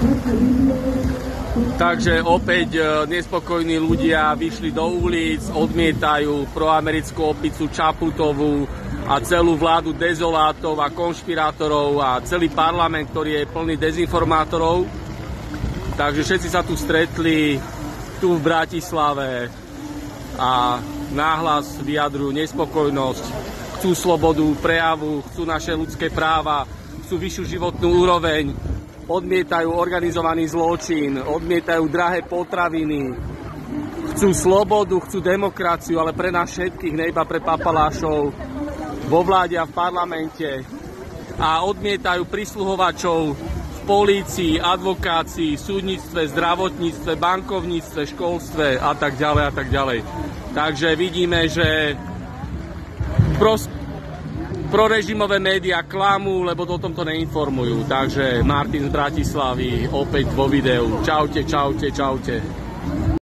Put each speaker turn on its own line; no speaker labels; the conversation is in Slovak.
Takže opäť nespokojní ľudia vyšli do ulic, odmietajú proamerickú opicu Čaputovú a celú vládu dezolátov a konšpirátorov a celý parlament, ktorý je plný dezinformátorov. Takže všetci sa tu stretli tu v Bratislave a nahlas vyjadrujú nespokojnosť, chcú slobodu prejavu, chcú naše ľudské práva, chcú vyššiu životnú úroveň, odmietajú organizovaný zločin, odmietajú drahé potraviny, chcú slobodu, chcú demokraciu, ale pre nás všetkých, ne iba pre papalášov vo vláde a v parlamente. A odmietajú prisluhovačov v polícii, advokácii, súdnictve, zdravotníctve, bankovníctve, školstve a tak ďalej a tak ďalej. Takže vidíme, že prorežimové médiá klamú, lebo o tomto neinformujú. Takže Martin z Bratislavy opäť vo videu. Čaute, čaute, čaute.